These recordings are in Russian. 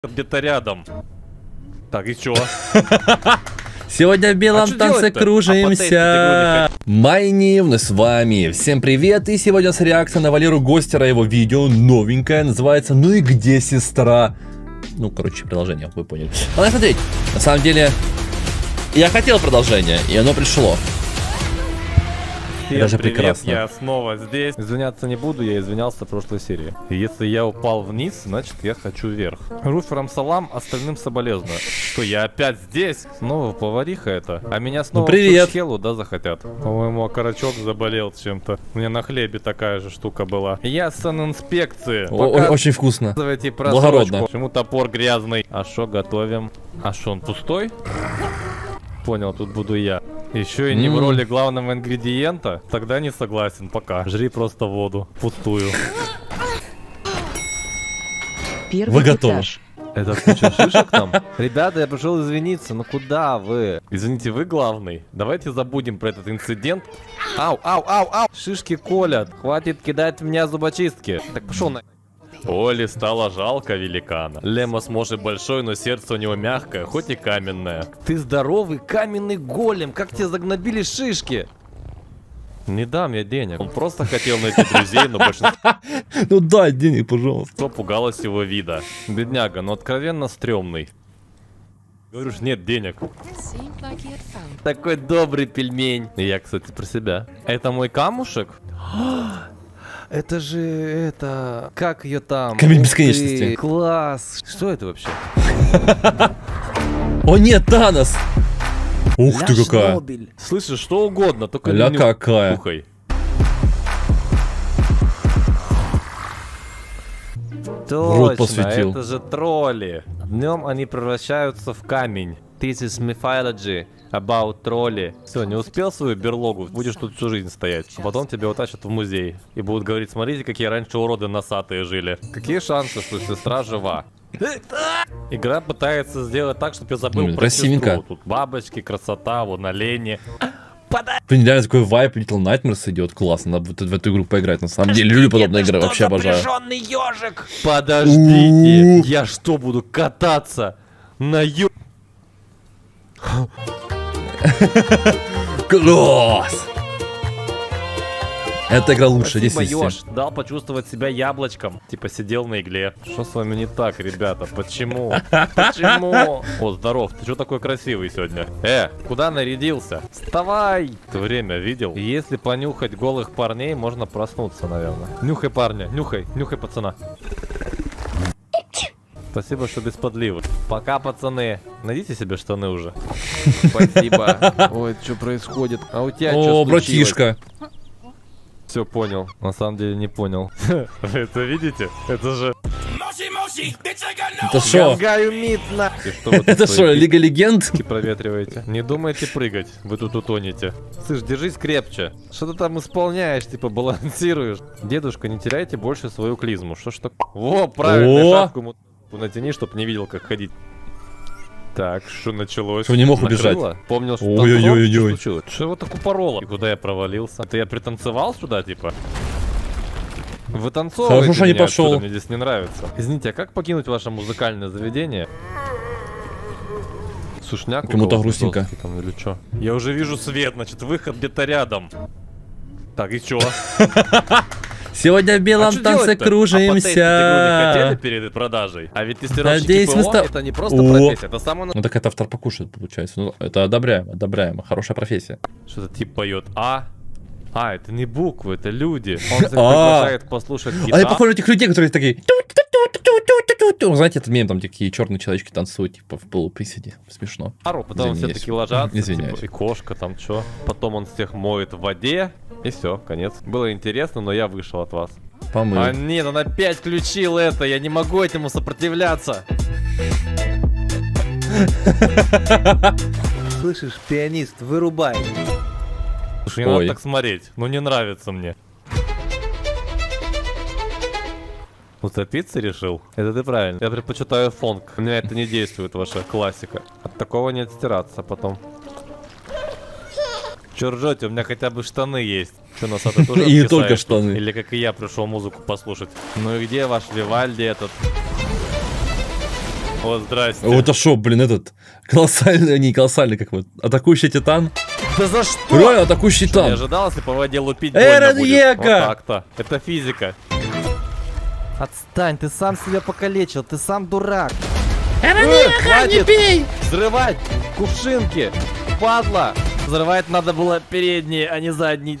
Где-то рядом. Так, и чё? Сегодня в белом танце кружимся. Майнивны с вами. Всем привет. И сегодня с реакция на Валеру Гостера. Его видео новенькое. Называется «Ну и где сестра?» Ну, короче, продолжение, вы поняли. Ладно, смотреть. На самом деле, я хотел продолжение, и оно пришло. Всем Даже привет, прекрасно. я снова здесь. Извиняться не буду, я извинялся в прошлой серии. Если я упал вниз, значит я хочу вверх. Руферам салам, остальным соболезную. Что, я опять здесь? Снова повариха это. А меня снова привет. в Хеллу, да, захотят? По-моему, окорочок заболел чем-то. У меня на хлебе такая же штука была. Я санинспекции. Очень вкусно. Благородно. Почему топор грязный? А что готовим? А что, он пустой? Понял, тут буду я. Еще и не в роли главного ингредиента? Тогда не согласен, пока. Жри просто воду. Пустую. Вы готовы? Это куча шишек там? Ребята, я пришел извиниться, ну куда вы? Извините, вы главный? Давайте забудем про этот инцидент. Ау, ау, ау, ау! Шишки колят. Хватит кидать в меня зубочистки. Так пошел на... Оле стало жалко великана. Лемос может большой, но сердце у него мягкое, хоть и каменное. Ты здоровый каменный голем, как тебя загнобили шишки? Не дам я денег. Он просто хотел найти друзей, но большинство... Ну дай денег, пожалуйста. Пугалось его вида. Бедняга, но откровенно стрёмный. Говоришь, нет денег. Такой добрый пельмень. И я, кстати, про себя. Это мой камушек? Это же, это... Как ее там? Камень бесконечности. Класс. Что это вообще? О нет, Танос! Ух ты какая! Слышишь, что угодно, только ля не какая. нюхай. Рот Точно, посветил. это же тролли. Днем они превращаются в камень. This is mythology about тролли. Все, не успел свою берлогу, будешь тут всю жизнь стоять. А потом тебя утащат в музей. И будут говорить, смотрите, какие раньше уроды носатые жили. Какие шансы, что сестра жива? Игра пытается сделать так, чтобы я забыл про сестру. Тут бабочки, красота, вон олени. Ты не реально такой вайп Little Nightmares идет, классно, надо в эту игру поиграть, на самом деле, люблю подобные игры, вообще обожаю. Ежик. Подождите, я что, буду кататься на Класс! Эта игра лучше, Спасибо, 10 из 10. Ёж, дал почувствовать себя яблочком. Типа сидел на игле. Что с вами не так, ребята? Почему? Почему? О, здоров, ты что такой красивый сегодня? Куда нарядился? Вставай! Ты время видел? Если понюхать голых парней, можно проснуться, наверное. Нюхай парня, нюхай пацана. Спасибо, что без подливы. Пока, пацаны. Найдите себе штаны уже. Спасибо. Ой, что происходит? А у тебя что случилось? Братишка. Все понял. На самом деле не понял. Это видите? Это же... Это шо? Это шо, Лига Легенд? Проветриваете. Не думайте прыгать, вы тут утонете. Слышь, держись крепче. Что ты там исполняешь, типа балансируешь? Дедушка, не теряйте больше свою клизму. Что ж так? Во, правильно, шапку ему натяни, чтоб не видел, как ходить. Так, что началось? Что не мог убежать? Помнил, что ой-ой-ой. Что его так упороло? И куда я провалился? Это я пританцевал сюда, типа? Вытанцовывайте Хорошо, что не меня пошел. отсюда, мне здесь не нравится. Извините, а как покинуть ваше музыкальное заведение? Сушняк? Кому-то грустненько. Там, или что? Я уже вижу свет, значит, выход где-то рядом. Так, и чё? Сегодня в белом танце кружимся. А хотели перед продажей? А ведь тестировщики ПО это не просто профессия, это самое... Ну так это автор покушает, получается. Ну, это одобряемо, хорошая профессия. Что-то тип поет это не буквы, это люди. Он приглашает послушать гитару. А я похож на этих людей, которые такие... Знаете, этот мем, там такие черные человечки танцуют, типа, в полуприседе. Смешно. Потом все такие ложатся, извиняюсь. типа, и кошка там, чё. Потом он всех моет в воде, и все, конец. Было интересно, но я вышел от вас. Помыл. А нет, он опять включил это, я не могу этому сопротивляться. Слышишь, пианист, вырубай. Слушай, не надо так смотреть, ну не нравится мне. Утопиться решил? Это ты правильно. Я предпочитаю фонк. У меня это не действует, ваша классика. От такого не отстираться потом. Че ржете? У меня хотя бы штаны есть. Че, носатый тоже и не только штаны. Или как и я пришел музыку послушать. Ну и где ваш Вивальди этот? Вот, здрасте. Вот это шо, блин, этот колоссальный, не колоссальный, как вот, атакующий титан. Да за что? Реально, атакующий Не титан. ожидал, если по воде лупить больно Эрен будет. Йега! Вот так-то. Это физика. Отстань, ты сам себя покалечил, ты сам дурак. Эрен Йега, не бей! Взрывать кувшинки, падла. Взрывать надо было передние, а не задние.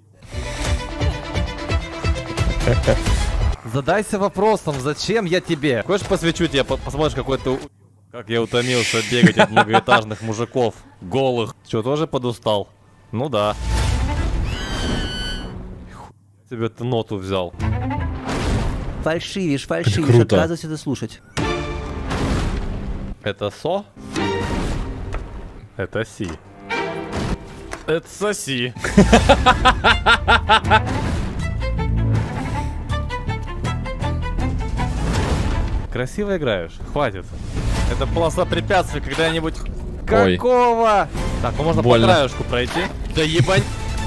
Задайся вопросом, зачем я тебе? Хочешь посвечу тебе, посмотришь какой ты... Как я утомился бегать от многоэтажных мужиков, голых. Че, тоже подустал? Ну да. Тебе ты ноту взял. Фальшивишь, круто. отказывайся это слушать. Это со? Это си. Это соси. Красиво играешь, хватит. Это полоса препятствий когда-нибудь... Ой. Какого? Так, ну можно Больно. по краешку пройти. Да ебать.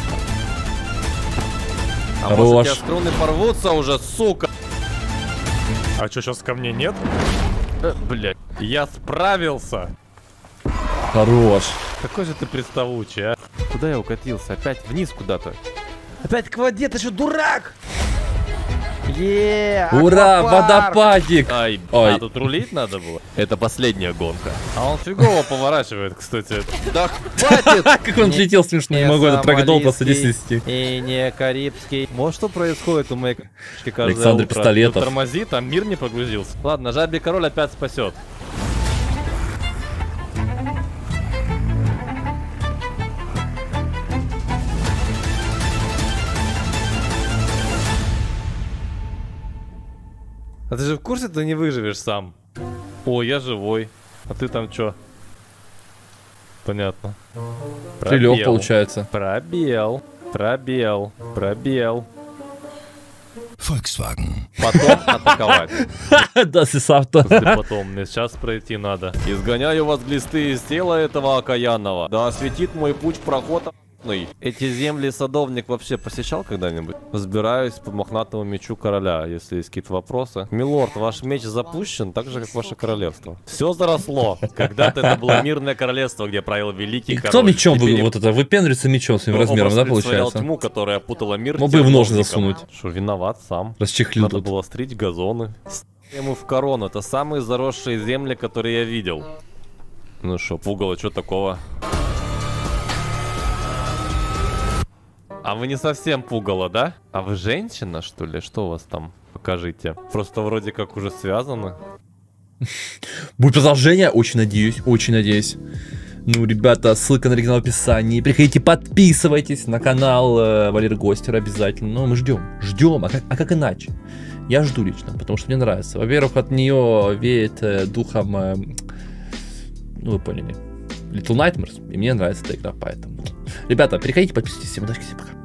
А Хорош. может у тебя струны порвутся уже, сука? А что, сейчас ко мне нет? Блять, я справился. Хорош. Какой же ты приставучий, а? Куда я укатился? Опять вниз куда-то. Опять к воде, ты что, дурак? Ура, водопадик. Ай, Ой. а тут рулить надо было? Это последняя гонка. А он фигово поворачивает, кстати. Да хватит! Как он летел смешно, не могу, это прогнул просто 10. И не карибский. Вот что происходит у моей к***шки каждое Александр утро. Пистолетов. Тут тормозит, а мир не прогрузился. Ладно, жабий король опять спасет. А ты же в курсе, ты не выживешь сам? О, я живой. А ты там чё? Понятно. Прилёг, получается. Пробел. Пробел. Пробел. Volkswagen. Потом атаковать. Да, сисавто. Если потом, мне сейчас пройти надо. Изгоняю вас глисты из тела этого окаянного. Да осветит мой путь проход. Эти земли садовник вообще посещал когда-нибудь? Взбираюсь по мохнатому мечу короля, если есть какие-то вопросы. Милорд, ваш меч запущен, так же, как ваше королевство. Все заросло. Когда-то это было мирное королевство, где правил великий И король. кто мечом Теперь вот это, выпендривается мечом своим он размером, да, олицетворял получается? тьму, которая опутала мир. Мог бы и в ножны терновником. засунуть. Что, виноват сам. Расчехлил Надо тут. было стричь газоны. Ему в корону. Это самые заросшие земли, которые я видел. Ну что, пугало, что такого? А вы не совсем пугало, да? А вы женщина, что ли? Что у вас там? Покажите. Просто вроде как уже связаны. Будет продолжение? Очень надеюсь, очень надеюсь. Ну, ребята, ссылка на оригинал в описании. Приходите, подписывайтесь на канал Валеры Гостера обязательно. Ну, мы ждем. А как иначе? Я жду лично, потому что мне нравится. Во-первых, от нее веет духом, ну, вы поняли, Little Nightmares. И мне нравится эта игра, поэтому. Ребята, переходите, подписывайтесь. Всем удачи, всем пока.